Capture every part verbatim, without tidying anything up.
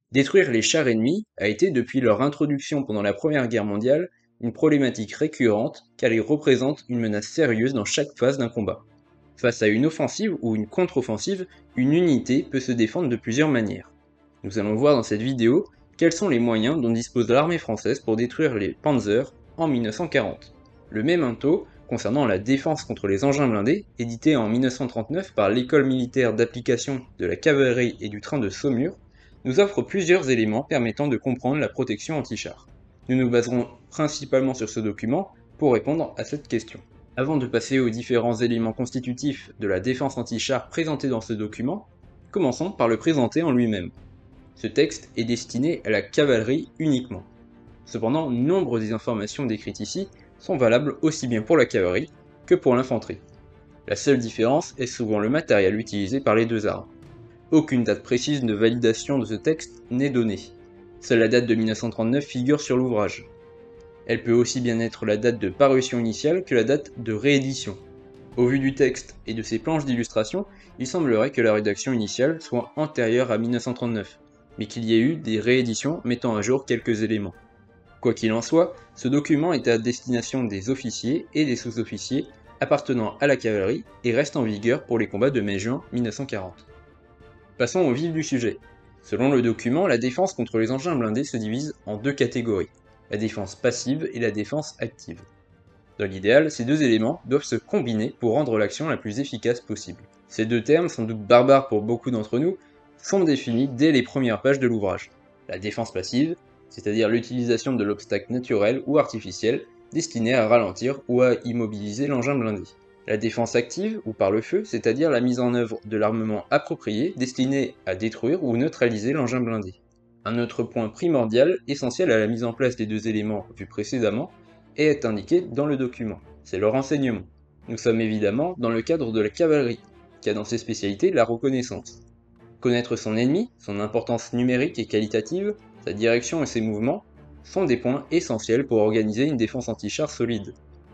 Détruire les chars ennemis a été, depuis leur introduction pendant la Première Guerre mondiale, une problématique récurrente car ils représentent une menace sérieuse dans chaque phase d'un combat. Face à une offensive ou une contre-offensive, une unité peut se défendre de plusieurs manières. Nous allons voir dans cette vidéo quels sont les moyens dont dispose l'armée française pour détruire les Panzers en mille neuf cent quarante. Le memento concernant la défense contre les engins blindés, édité en mille neuf cent trente-neuf par l'École militaire d'application de la cavalerie et du train de Saumur, nous offre plusieurs éléments permettant de comprendre la protection anti-char. Nous nous baserons principalement sur ce document pour répondre à cette question. Avant de passer aux différents éléments constitutifs de la défense anti-char présentés dans ce document, commençons par le présenter en lui-même. Ce texte est destiné à la cavalerie uniquement. Cependant, nombre des informations décrites ici sont valables aussi bien pour la cavalerie que pour l'infanterie. La seule différence est souvent le matériel utilisé par les deux armes. Aucune date précise de validation de ce texte n'est donnée. Seule la date de mille neuf cent trente-neuf figure sur l'ouvrage. Elle peut aussi bien être la date de parution initiale que la date de réédition. Au vu du texte et de ses planches d'illustration, il semblerait que la rédaction initiale soit antérieure à mille neuf cent trente-neuf, mais qu'il y ait eu des rééditions mettant à jour quelques éléments. Quoi qu'il en soit, ce document est à destination des officiers et des sous-officiers appartenant à la cavalerie et reste en vigueur pour les combats de mai-juin mille neuf cent quarante. Passons au vif du sujet. Selon le document, la défense contre les engins blindés se divise en deux catégories, la défense passive et la défense active. Dans l'idéal, ces deux éléments doivent se combiner pour rendre l'action la plus efficace possible. Ces deux termes, sans doute barbares pour beaucoup d'entre nous, sont définis dès les premières pages de l'ouvrage. La défense passive, c'est-à-dire l'utilisation de l'obstacle naturel ou artificiel destiné à ralentir ou à immobiliser l'engin blindé. La défense active, ou par le feu, c'est-à-dire la mise en œuvre de l'armement approprié destiné à détruire ou neutraliser l'engin blindé. Un autre point primordial, essentiel à la mise en place des deux éléments vus précédemment, est indiqué dans le document. C'est le renseignement. Nous sommes évidemment dans le cadre de la cavalerie, qui a dans ses spécialités la reconnaissance. Connaître son ennemi, son importance numérique et qualitative, sa direction et ses mouvements, sont des points essentiels pour organiser une défense anti-char solide.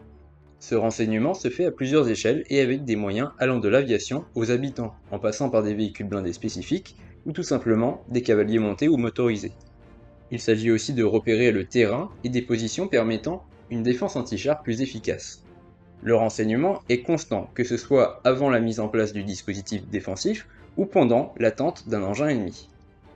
Ce renseignement se fait à plusieurs échelles et avec des moyens allant de l'aviation aux habitants, en passant par des véhicules blindés spécifiques, ou tout simplement des cavaliers montés ou motorisés. Il s'agit aussi de repérer le terrain et des positions permettant une défense anti-char plus efficace. Le renseignement est constant, que ce soit avant la mise en place du dispositif défensif ou pendant l'attente d'un engin ennemi.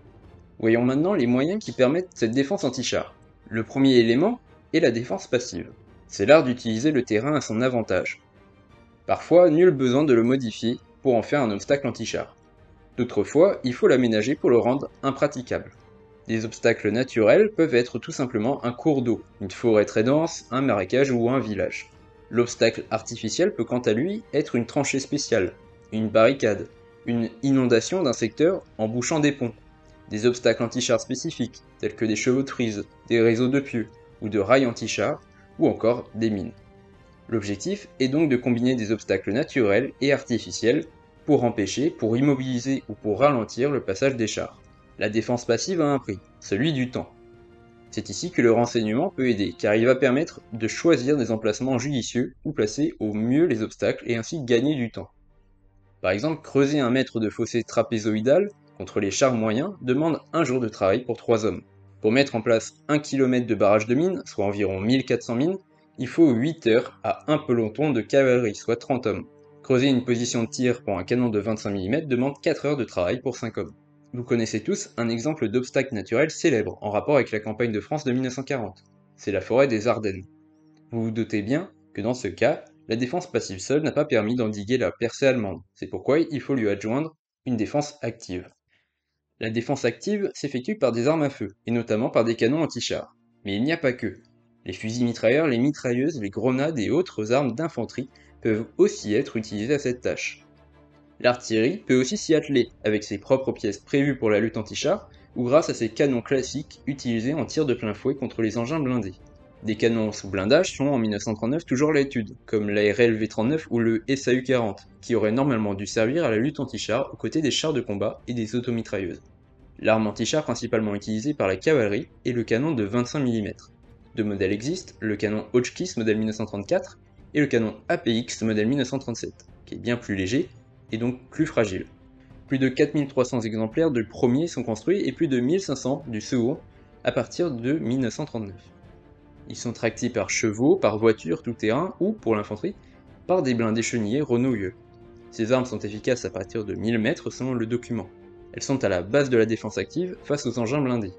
Voyons maintenant les moyens qui permettent cette défense anti-char. Le premier élément est la défense passive. C'est l'art d'utiliser le terrain à son avantage. Parfois, nul besoin de le modifier pour en faire un obstacle anti-char. D'autres fois, il faut l'aménager pour le rendre impraticable. Des obstacles naturels peuvent être tout simplement un cours d'eau, une forêt très dense, un marécage ou un village. L'obstacle artificiel peut quant à lui être une tranchée spéciale, une barricade, une inondation d'un secteur en bouchant des ponts, des obstacles anti-char spécifiques tels que des chevaux de frise, des réseaux de pieux ou de rails anti-char, ou encore des mines. L'objectif est donc de combiner des obstacles naturels et artificiels pour empêcher, pour immobiliser ou pour ralentir le passage des chars. La défense passive a un prix, celui du temps. C'est ici que le renseignement peut aider, car il va permettre de choisir des emplacements judicieux où placer au mieux les obstacles et ainsi gagner du temps. Par exemple, creuser un mètre de fossé trapézoïdal contre les chars moyens demande un jour de travail pour trois hommes. Pour mettre en place un kilomètre de barrage de mines, soit environ mille quatre cents mines, il faut huit heures à un peloton de cavalerie, soit trente hommes. Creuser une position de tir pour un canon de vingt-cinq millimètres demande quatre heures de travail pour cinq hommes. Vous connaissez tous un exemple d'obstacle naturel célèbre en rapport avec la campagne de France de mille neuf cent quarante. C'est la forêt des Ardennes. Vous vous doutez bien que dans ce cas, la défense passive seule n'a pas permis d'endiguer la percée allemande. C'est pourquoi il faut lui adjoindre une défense active. La défense active s'effectue par des armes à feu, et notamment par des canons anti-chars. Mais il n'y a pas que. Les fusils mitrailleurs, les mitrailleuses, les grenades et autres armes d'infanterie peuvent aussi être utilisées à cette tâche. L'artillerie peut aussi s'y atteler, avec ses propres pièces prévues pour la lutte anti-char, ou grâce à ses canons classiques utilisés en tir de plein fouet contre les engins blindés. Des canons sous blindage sont en mille neuf cent trente-neuf toujours à l'étude, comme l'A R L V trente-neuf ou le S A U quarante, qui auraient normalement dû servir à la lutte anti-char aux côtés des chars de combat et des automitrailleuses. L'arme anti-char principalement utilisée par la cavalerie est le canon de vingt-cinq millimètres. Deux modèles existent, le canon Hotchkiss modèle mille neuf cent trente-quatre et le canon A P X modèle mille neuf cent trente-sept, qui est bien plus léger et donc plus fragile. Plus de quatre mille trois cents exemplaires du premier sont construits et plus de mille cinq cents du second à partir de mille neuf cent trente-neuf. Ils sont tractés par chevaux, par voiture tout-terrain ou, pour l'infanterie, par des blindés chenillés Renault-U E. Ces armes sont efficaces à partir de mille mètres selon le document. Elles sont à la base de la défense active face aux engins blindés.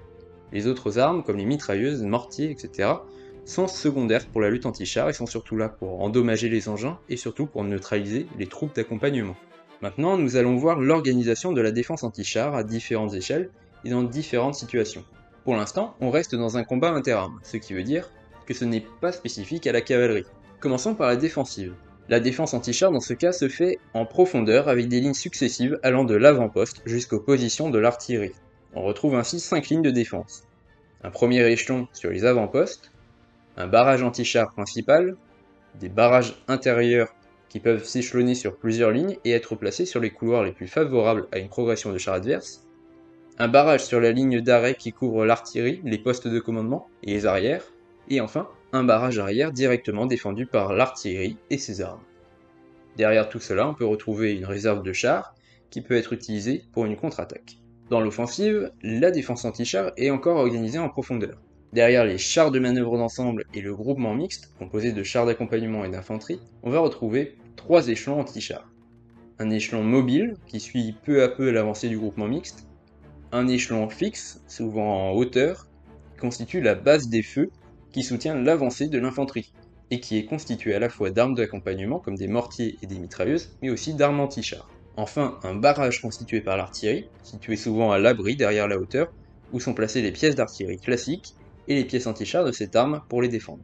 Les autres armes, comme les mitrailleuses, mortiers, et cetera, sont secondaires pour la lutte anti-char et sont surtout là pour endommager les engins et surtout pour neutraliser les troupes d'accompagnement. Maintenant, nous allons voir l'organisation de la défense anti-char à différentes échelles et dans différentes situations. Pour l'instant, on reste dans un combat interarmes, ce qui veut dire que ce n'est pas spécifique à la cavalerie. Commençons par la défensive. La défense anti-char dans ce cas se fait en profondeur avec des lignes successives allant de l'avant-poste jusqu'aux positions de l'artillerie. On retrouve ainsi cinq lignes de défense. Un premier échelon sur les avant-postes, un barrage anti-char principal, des barrages intérieurs qui peuvent s'échelonner sur plusieurs lignes et être placés sur les couloirs les plus favorables à une progression de chars adverses, un barrage sur la ligne d'arrêt qui couvre l'artillerie, les postes de commandement et les arrières, et enfin un barrage arrière directement défendu par l'artillerie et ses armes. Derrière tout cela, on peut retrouver une réserve de chars qui peut être utilisée pour une contre-attaque. Dans l'offensive, la défense anti-char est encore organisée en profondeur. Derrière les chars de manœuvre d'ensemble et le groupement mixte, composé de chars d'accompagnement et d'infanterie, on va retrouver trois échelons anti-chars. Un échelon mobile, qui suit peu à peu l'avancée du groupement mixte, un échelon fixe, souvent en hauteur, qui constitue la base des feux, qui soutient l'avancée de l'infanterie, et qui est constitué à la fois d'armes d'accompagnement comme des mortiers et des mitrailleuses, mais aussi d'armes anti-chars. Enfin, un barrage constitué par l'artillerie, situé souvent à l'abri derrière la hauteur, où sont placées les pièces d'artillerie classiques et les pièces anti-chars de cette arme pour les défendre.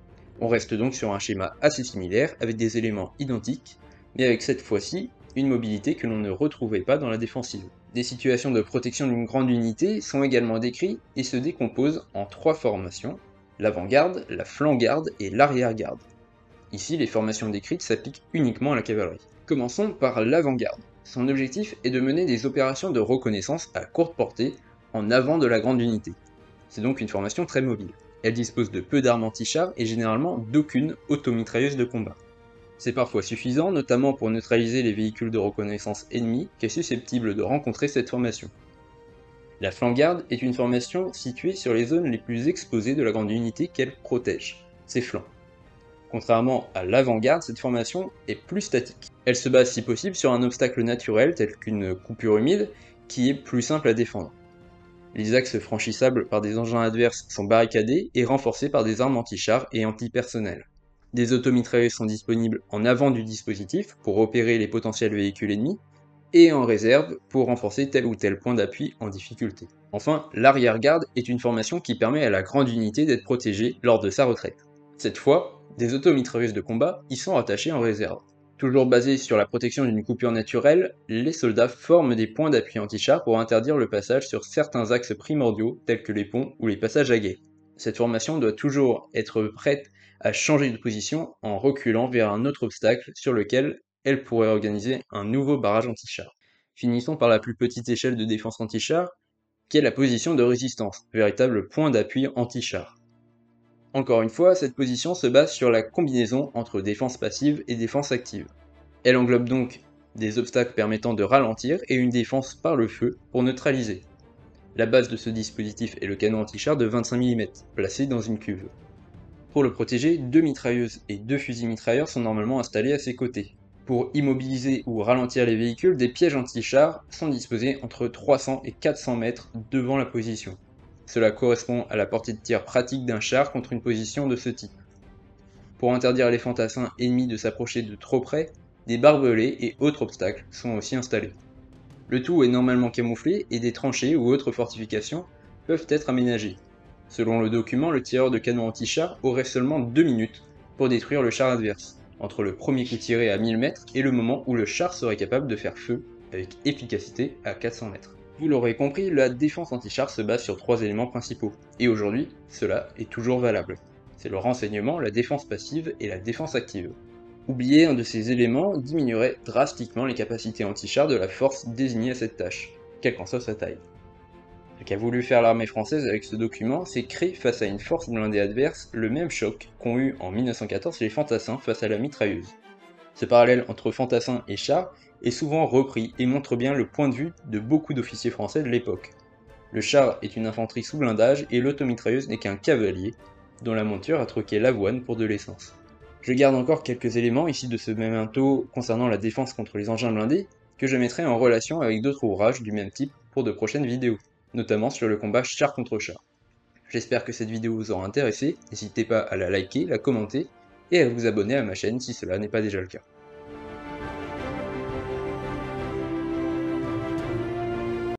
On reste donc sur un schéma assez similaire, avec des éléments identiques, mais avec cette fois-ci une mobilité que l'on ne retrouvait pas dans la défensive. Des situations de protection d'une grande unité sont également décrites et se décomposent en trois formations, l'avant-garde, la flanc-garde et l'arrière-garde. Ici, les formations décrites s'appliquent uniquement à la cavalerie. Commençons par l'avant-garde. Son objectif est de mener des opérations de reconnaissance à courte portée en avant de la grande unité. C'est donc une formation très mobile. Elle dispose de peu d'armes anti-chars et généralement d'aucune automitrailleuse de combat. C'est parfois suffisant, notamment pour neutraliser les véhicules de reconnaissance ennemis qui est susceptible de rencontrer cette formation. La flanc-garde est une formation située sur les zones les plus exposées de la grande unité qu'elle protège, ses flancs. Contrairement à l'avant-garde, cette formation est plus statique. Elle se base si possible sur un obstacle naturel tel qu'une coupure humide qui est plus simple à défendre. Les axes franchissables par des engins adverses sont barricadés et renforcés par des armes anti-chars et anti-personnel. Des automitrailleuses sont disponibles en avant du dispositif pour repérer les potentiels véhicules ennemis, et en réserve pour renforcer tel ou tel point d'appui en difficulté. Enfin, l'arrière-garde est une formation qui permet à la grande unité d'être protégée lors de sa retraite. Cette fois, des automitrailleuses de combat y sont rattachées en réserve. Toujours basées sur la protection d'une coupure naturelle, les soldats forment des points d'appui anti-char pour interdire le passage sur certains axes primordiaux tels que les ponts ou les passages à guet. Cette formation doit toujours être prête à changer de position en reculant vers un autre obstacle sur lequel elle pourrait organiser un nouveau barrage anti-char. Finissons par la plus petite échelle de défense anti-char, qui est la position de résistance, véritable point d'appui anti-char. Encore une fois, cette position se base sur la combinaison entre défense passive et défense active. Elle englobe donc des obstacles permettant de ralentir et une défense par le feu pour neutraliser. La base de ce dispositif est le canon anti-char de vingt-cinq millimètres, placé dans une cuve. Pour le protéger, deux mitrailleuses et deux fusils mitrailleurs sont normalement installés à ses côtés. Pour immobiliser ou ralentir les véhicules, des pièges anti-chars sont disposés entre trois cents et quatre cents mètres devant la position. Cela correspond à la portée de tir pratique d'un char contre une position de ce type. Pour interdire les fantassins ennemis de s'approcher de trop près, des barbelés et autres obstacles sont aussi installés. Le tout est normalement camouflé et des tranchées ou autres fortifications peuvent être aménagées. Selon le document, le tireur de canon anti-char aurait seulement deux minutes pour détruire le char adverse, entre le premier coup tiré à mille mètres et le moment où le char serait capable de faire feu avec efficacité à quatre cents mètres. Vous l'aurez compris, la défense anti-char se base sur trois éléments principaux, et aujourd'hui, cela est toujours valable. C'est le renseignement, la défense passive et la défense active. Oublier un de ces éléments diminuerait drastiquement les capacités anti-char de la force désignée à cette tâche, quelle qu'en soit sa taille. Ce qu'a voulu faire l'armée française avec ce document, c'est créer face à une force blindée adverse le même choc qu'ont eu en mille neuf cent quatorze les fantassins face à la mitrailleuse. Ce parallèle entre fantassins et chars est souvent repris et montre bien le point de vue de beaucoup d'officiers français de l'époque. Le char est une infanterie sous blindage et l'automitrailleuse n'est qu'un cavalier, dont la monture a troqué l'avoine pour de l'essence. Je garde encore quelques éléments ici de ce memento concernant la défense contre les engins blindés, que je mettrai en relation avec d'autres ouvrages du même type pour de prochaines vidéos, notamment sur le combat char contre char. J'espère que cette vidéo vous aura intéressé, n'hésitez pas à la liker, la commenter, et à vous abonner à ma chaîne si cela n'est pas déjà le cas.